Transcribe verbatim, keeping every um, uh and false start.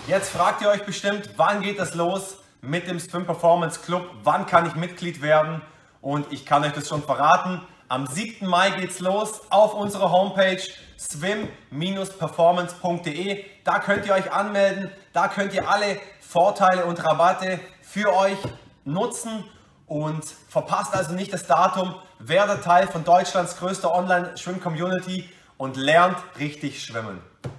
Jetzt fragt ihr euch bestimmt, wann geht es los mit dem Swim Performance Club? Wann kann ich Mitglied werden? Und ich kann euch das schon verraten. Am siebten Mai geht's los auf unserer Homepage swim performance punkt de. Da könnt ihr euch anmelden. Da könnt ihr alle Vorteile und Rabatte für euch nutzen. Und verpasst also nicht das Datum. Werdet Teil von Deutschlands größter Online-Schwimm-Community und lernt richtig schwimmen.